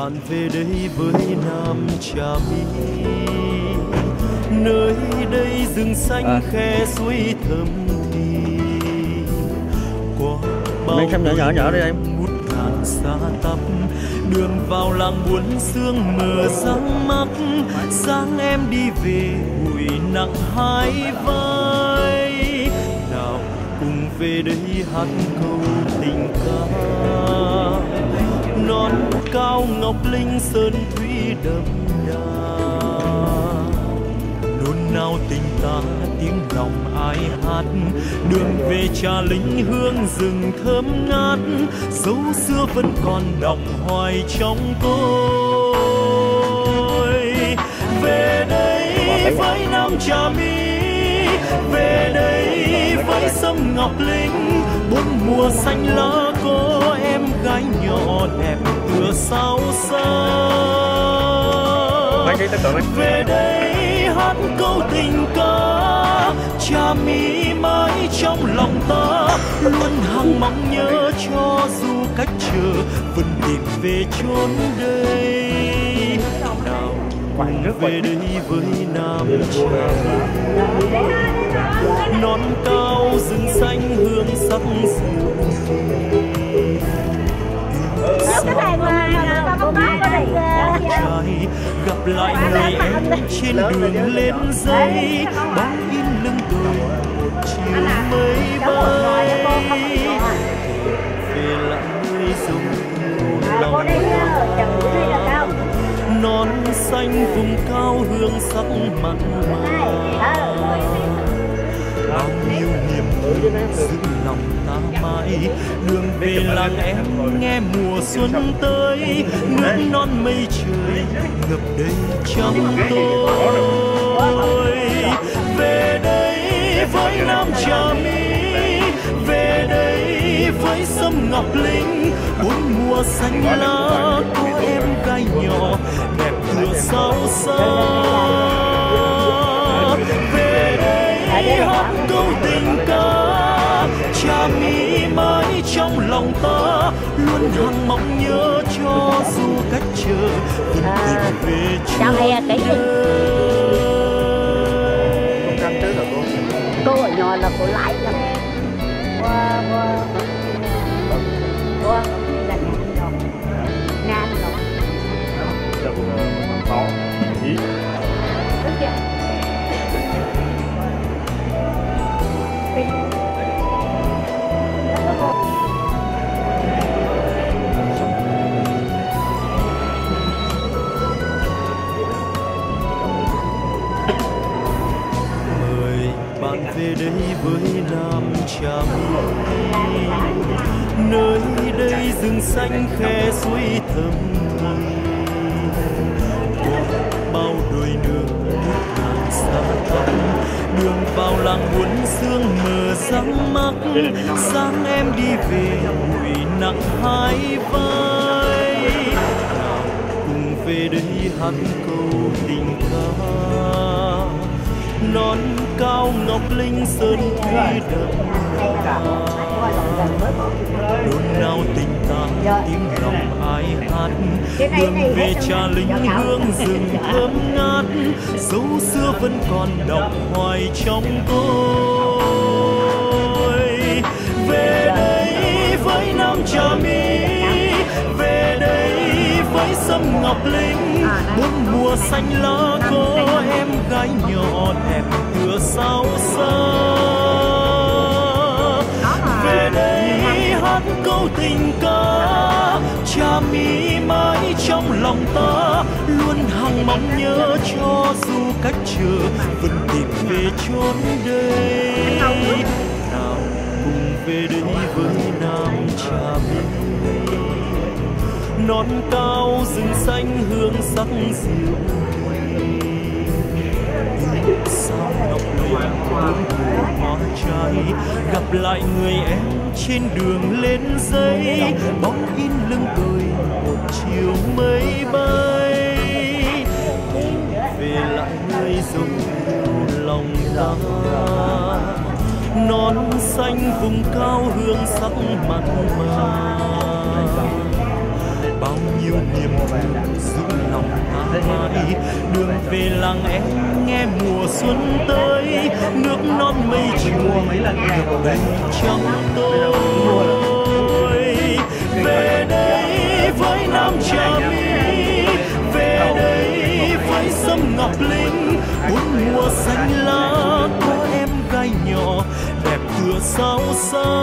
bạn về đây với Nam Trà My, nơi đây rừng xanh khe suối thơm thì qua bao nhỏ đi em. ngút ngàn xa tắp, đường vào làng buồn sương mờ sáng mắt, sáng em đi về bụi nặng hai vai, nào cùng về đây hát câu tình ca. Non cao ngọc linh sơn thủy đậm đà, nôn nao tình ta tiếng lòng ai hát, đường về Trà Linh hương rừng thơm ngát, dấu xưa vẫn còn đọng hoài trong tôi. Về đây với Nam Trà My, về đây với sông Ngọc Linh, bốn mùa xanh lá có em gái nhỏ đẹp tựa sao xa. Về đây hát câu tình ca, Trà My mãi trong lòng ta, luôn hằng mong nhớ cho dù cách chờ vẫn tìm về chốn đây. Nào cùng về đây với Nam Trà My, non cao rừng xanh hương sắc dịu. Gặp lại người em trên đường lên dây, bóng in lưng tôi một chiều mây bay. Về lại nơi dung lòng non xanh vùng cao hương sắc mặn mà, bao nhiêu niềm thương giữ lòng ta mãi. Đường về làng em nghe mùa xuân tới, nước non mây trời ngập đầy trong tôi. Về đây với Nam Trà My, về đây với sông Ngọc Linh, bốn mùa xanh lá của em gái nhỏ đẹp tựa sao xa. Về đây hát câu tình ca, Trà My mãi trong lòng ta, luôn hằng mong nhớ cho dù cách chờ vẫn tìm về chốn đây. Cô ở nhỏ là cô lái lắm. Cô là Nam rồi. Mời bạn về đây với Nam Trà My, nơi đây rừng xanh khe suối thơm thì qua bao đồi đường ngàn xa tắp, đường vào làng buồn sương mờ sáng mắt, sáng em đi về bụi nặng hai vai, nào cùng về đây hát câu tình ca. Non cao ngọc linh sơn thủy đậm đà, nôn nao tình ta tiếng lòng ai hát, đường về Trà Linh hương rừng thơm ngát, dấu xưa vẫn còn đọng hoài trong tôi. Về đây với Nam Trà My, về đây với sông Ngọc Linh, bốn mùa xanh lá có em gái nhỏ đẹp tựa sao xa. Về đây hát câu tình ca, Trà My mãi trong lòng ta, luôn hằng mong nhớ cho dù cách chờ vẫn tìm về chốn đây. Nào cùng về đây với Nam Trà My, non cao rừng xanh hương sắc dịu. Sao ngọc linh hương hoa trái, gặp lại người em trên đường lên dây, bóng in lưng tôi một chiều mây bay. Về lại nơi dung lòng ta, non xanh vùng cao hương sắc mặn mà, bao nhiêu niềm thương giữ lòng ta mãi. Đường về làng em nghe mùa xuân tới, nước non mây chiều về trong tôi. Về đây với Nam Trà My, về đây với sông Ngọc Linh, bốn mùa xanh lá có em gái nhỏ đẹp tựa sao xa.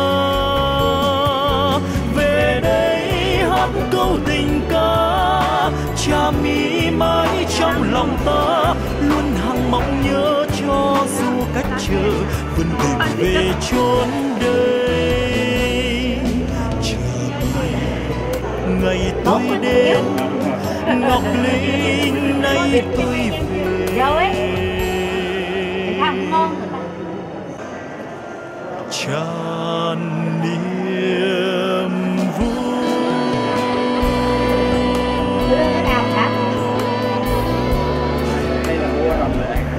Về đây hát câu tình ca, Trà My mãi trong lòng ta, luôn hằng mong nhớ cho dù cách chờ vươn tìm về chốn đây. Trà My ngày tôi đến, Ngọc Linh nay tôi về. Tràn niềm vui. Đây là mua rồng rồi đấy.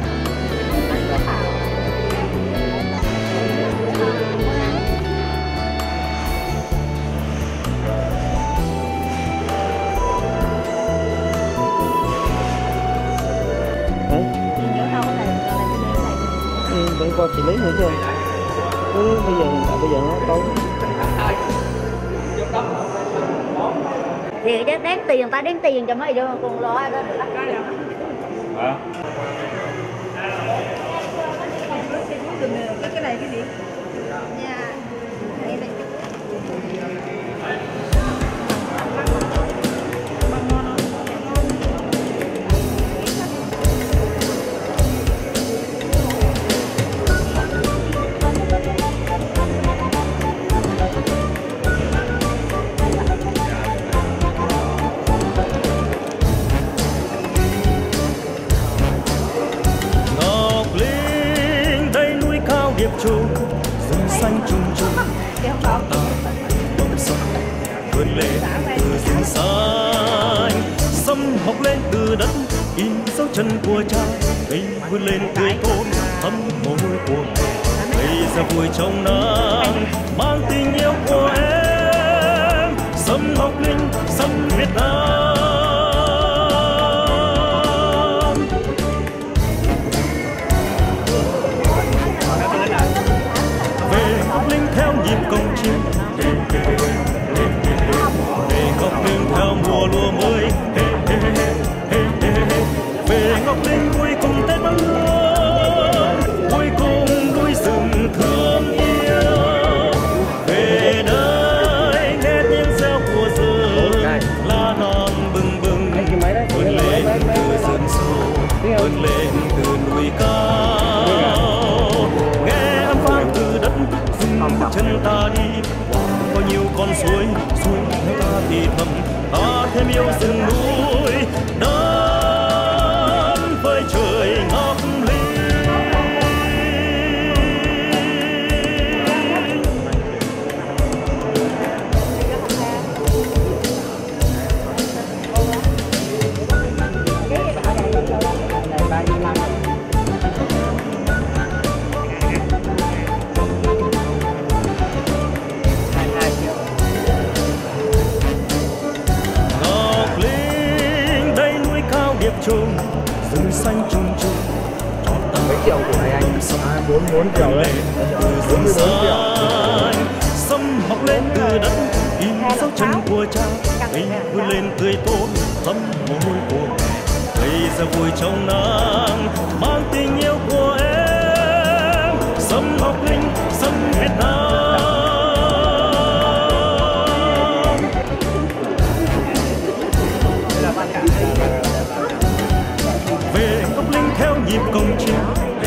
Vẫn qua xử lý nữa chưa? Bây giờ nó tối. Thì chứ đáng tiền, ta đáng tiền cho mấy đứa con lo đó. Cái này cái gì? Nha. rừng xanh trùng trùng ta bông sông vươn lên từ rừng xanh, sông mọc lên từ đất in dấu chân của cha, cây vươn lên tươi thôn thấm mồ hôi của mẹ, bây giờ vui trong nắng mang tình yêu của em, sông Ngọc Linh sông Việt Nam. Theo nhịp công chiêng về Ngọc Linh theo mùa lúa mới, về Ngọc Linh vui cùng Tết Bắc Hương, vui cùng núi rừng thương yêu, về nơi nghe tiếng reo của rừng lá non bừng bừng vươn lên từ rừng sâu, vươn lên từ núi cao, nghe âm vang từ đất bước chân ta đi qua bao nhiêu con suối, suối theo ta thì thầm, ta thêm yêu rừng núi đến với trời Ngọc Linh. Trùng rừng xanh trùng trùng cho ta mấy triệu của này anh? 4 triệu đấy. Rừng xanh sông mọc lên từ đất in dấu chân của cha, cây vươn lên tươi tốt thấm mồ hôi của mẹ, bây giờ vui trong nắng mang tình yêu của em, sông Ngọc Linh sông Việt Nam. Về Ngọc Linh theo nhịp công chiêng,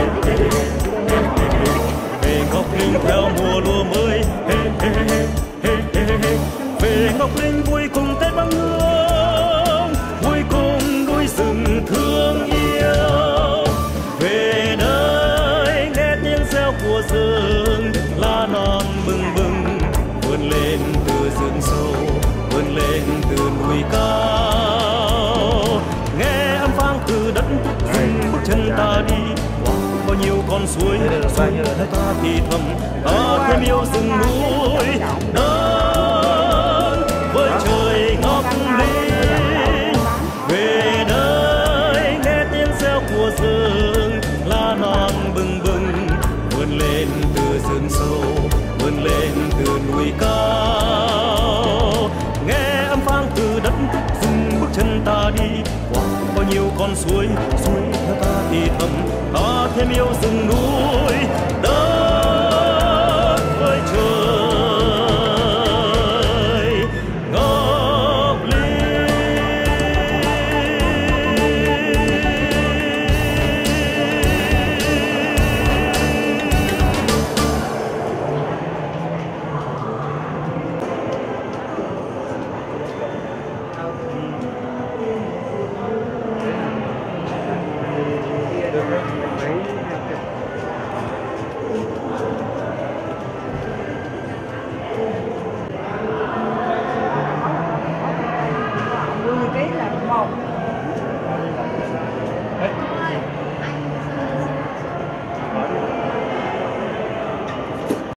về Ngọc Linh theo mùa lúa mới, về Ngọc Linh vui cùng Tết Bắc Hương, vui cùng núi rừng thương yêu, về nơi nghe tiếng reo của rừng lá non bừng bừng vươn lên từ rừng sâu, vươn lên từ núi cao, nghe âm vang từ đất rừng bước chân ta đi qua bao nhiêu con suối, suối theo ta thì thầm, ta thêm yêu rừng núi đến với trời rừng sâu vươn lên từ núi cao, nghe âm vang từ đất dừng bước chân ta đi qua bao nhiêu con suối theo ta thì thầm ta thêm yêu rừng núi.